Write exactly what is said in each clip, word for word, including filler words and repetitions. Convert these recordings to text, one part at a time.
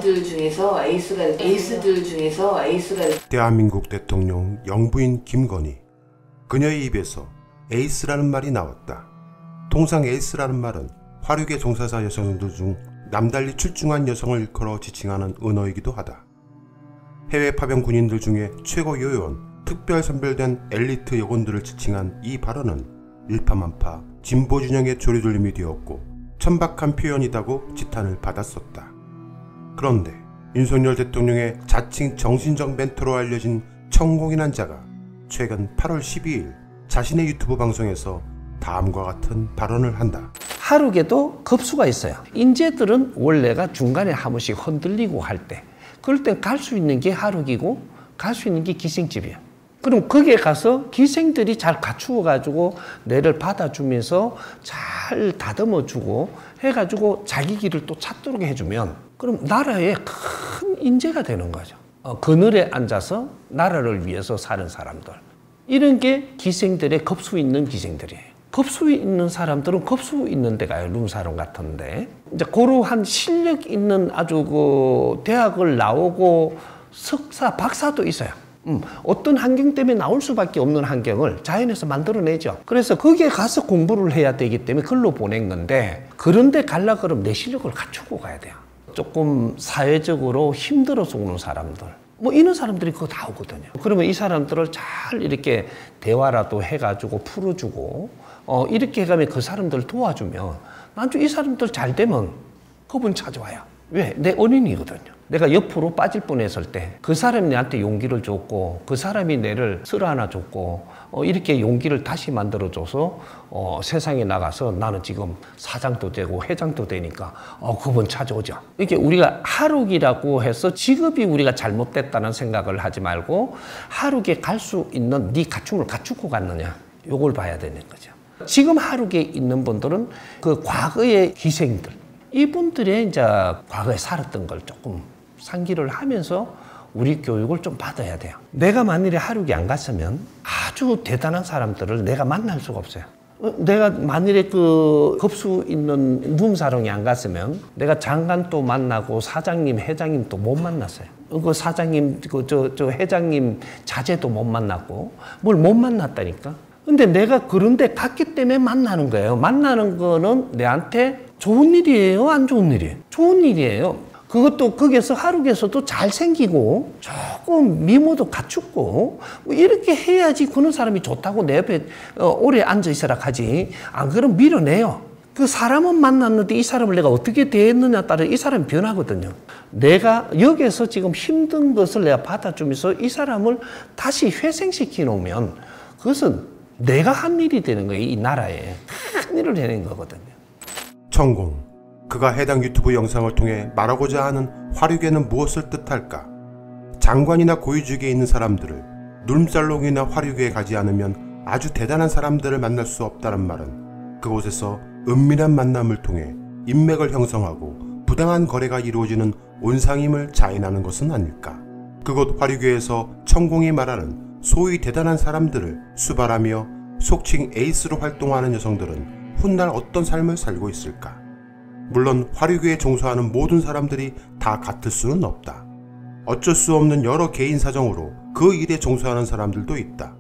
에이스들 중에서 에이스가 에이스들 중에서 에이스가 대한민국 대통령 영부인 김건희. 그녀의 입에서 에이스라는 말이 나왔다. 통상 에이스라는 말은 화류계 종사자 여성들 중 남달리 출중한 여성을 일컬어 지칭하는 은어이기도 하다. 해외 파병 군인들 중에 최고 요원, 특별 선별된 엘리트 여군들을 지칭한 이 발언은 일파만파 진보 진영의 조리돌림이 되었고 천박한 표현이다고 지탄을 받았었다. 그런데 윤석열 대통령의 자칭 정신적 멘토로 알려진 천공이란 자가 최근 팔월 십이일 자신의 유튜브 방송에서 다음과 같은 발언을 한다. 하루계도 급수가 있어요. 인재들은 원래가 중간에 한 번씩 흔들리고 할 때 그럴 땐 갈 수 있는 게 하루기고 갈 수 있는 게 기생집이에요. 그럼 거기에 가서 기생들이 잘 갖추어 가지고 내를 받아주면서 잘 다듬어 주고 해가지고 자기 길을 또 찾도록 해주면 그럼 나라의 큰 인재가 되는 거죠. 어, 그늘에 앉아서 나라를 위해서 사는 사람들. 이런 게 기생들의 급수 있는 기생들이에요. 급수 있는 사람들은 급수 있는 데 가요. 룸사롱 같은데. 이제 그러한 실력 있는 아주 그 대학을 나오고 석사, 박사도 있어요. 음, 어떤 환경 때문에 나올 수밖에 없는 환경을 자연에서 만들어내죠. 그래서 거기에 가서 공부를 해야 되기 때문에 글로 보낸 건데 그런데 갈라 그러면 내 실력을 갖추고 가야 돼요. 조금 사회적으로 힘들어서 오는 사람들 뭐 이런 사람들이 그거 다 오거든요. 그러면 이 사람들을 잘 이렇게 대화라도 해가지고 풀어주고 어, 이렇게 해가면 그 사람들을 도와주면 나중에 이 사람들 잘 되면 그분 찾아와요. 왜? 내 은인이거든요. 내가 옆으로 빠질 뻔했을 때 그 사람이 나한테 용기를 줬고 그 사람이 내를 쓸어 하나 줬고 어, 이렇게 용기를 다시 만들어줘서 어, 세상에 나가서 나는 지금 사장도 되고 회장도 되니까 어, 그분 찾아오죠. 이렇게 우리가 하루기라고 해서 직업이 우리가 잘못됐다는 생각을 하지 말고 하루기에 갈 수 있는 네 갖춤을 갖추고 갔느냐 요걸 봐야 되는 거죠. 지금 하루기에 있는 분들은 그 과거의 기생들 이분들의 이제 과거에 살았던 걸 조금 상기를 하면서 우리 교육을 좀 받아야 돼요. 내가 만일에 하루기 안 갔으면 아주 대단한 사람들을 내가 만날 수가 없어요. 내가 만일에 그 급수 있는 룸사롱이 안 갔으면 내가 장관도 만나고 사장님, 회장님도 못 만났어요. 그 사장님, 그 저 저 회장님 자제도 못 만났고 뭘 못 만났다니까. 근데 내가 그런 데 갔기 때문에 만나는 거예요. 만나는 거는 내한테 좋은 일이에요? 안 좋은 일이에요? 좋은 일이에요. 그것도 거기서 하루에서도 잘생기고 조금 미모도 갖추고 뭐 이렇게 해야지 그런 사람이 좋다고 내 옆에 어, 오래 앉아있으라 하지. 안 그러면 밀어내요. 그 사람은 만났는데 이 사람을 내가 어떻게 대했느냐에 따라 이 사람이 변하거든요. 내가 여기서 지금 힘든 것을 내가 받아주면서 이 사람을 다시 회생시켜 놓으면 그것은 내가 한 일이 되는 거예요. 이 나라에 큰 일을 해낸 거거든요. 천공. 그가 해당 유튜브 영상을 통해 말하고자 하는 화류계는 무엇을 뜻할까? 장관이나 고위직에 있는 사람들을 눈살롱이나 화류계에 가지 않으면 아주 대단한 사람들을 만날 수 없다는 말은 그곳에서 은밀한 만남을 통해 인맥을 형성하고 부당한 거래가 이루어지는 온상임을 자인하는 것은 아닐까? 그곳 화류계에서 천공이 말하는 소위 대단한 사람들을 수발하며 속칭 에이스로 활동하는 여성들은 훗날 어떤 삶을 살고 있을까? 물론 화류계에 종사하는 모든 사람들이 다 같을 수는 없다. 어쩔 수 없는 여러 개인 사정으로 그 일에 종사하는 사람들도 있다.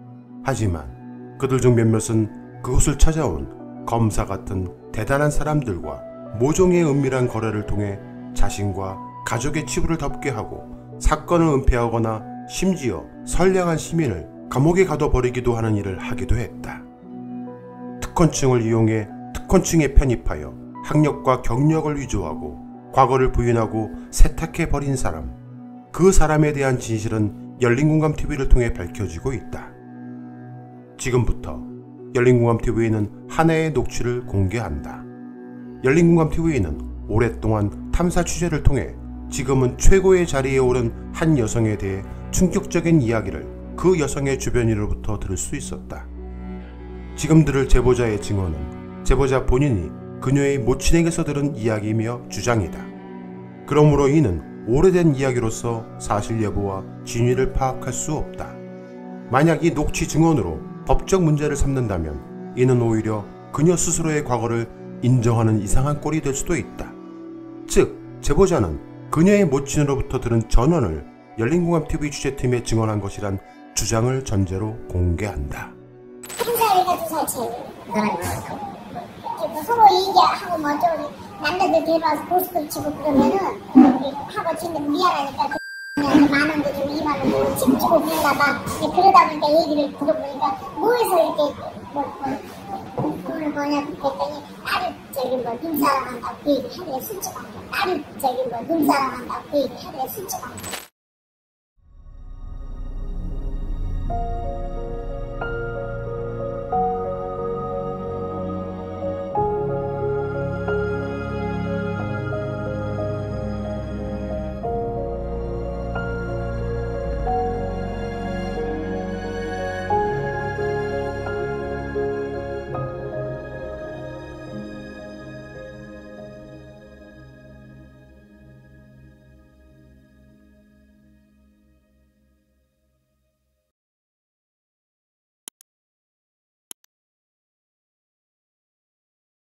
하지만 그들 중 몇몇은 그곳을 찾아온 검사 같은 대단한 사람들과 모종의 은밀한 거래를 통해 자신과 가족의 치부를 덮게 하고 사건을 은폐하거나 심지어 선량한 시민을 감옥에 가둬버리기도 하는 일을 하기도 했다. 특권층을 이용해 특권층에 편입하여 학력과 경력을 위조하고 과거를 부인하고 세탁해버린 사람, 그 사람에 대한 진실은 열린공감티비를 통해 밝혀지고 있다. 지금부터 열린공감티비는 하나의 녹취를 공개한다. 열린공감티비는 오랫동안 탐사 취재를 통해 지금은 최고의 자리에 오른 한 여성에 대해 충격적인 이야기를 그 여성의 주변인으로부터 들을 수 있었다. 지금 들을 제보자의 증언은 제보자 본인이 그녀의 모친에게서 들은 이야기이며 주장이다. 그러므로 이는 오래된 이야기로서 사실 여부와 진위를 파악할 수 없다. 만약 이 녹취 증언으로 법적 문제를 삼는다면 이는 오히려 그녀 스스로의 과거를 인정하는 이상한 꼴이 될 수도 있다. 즉, 제보자는 그녀의 모친으로부터 들은 전언을 열린공감티비 취재팀에 증언한 것이란 주장을 전제로 공개한다. 한 살이가 두 살 차이. 서로 얘기하고 뭐 좀 남자들 데려와서 고스톱 치고 그러면은 하고 치는데 미안하니까 그 만 원도 좀 이만 원도 좀 주고 그런가 봐. 그러다 보니까 얘기를 들어보니까 뭐해서 이렇게 뭐 돈을 버냐고 그랬더니 딸이 저기 뭐 눈사람 한다고 그 얘기 하루에 술집 한다. 딸이 저기 뭐 눈사람 한다고 그 얘기 하루에 술집 한다.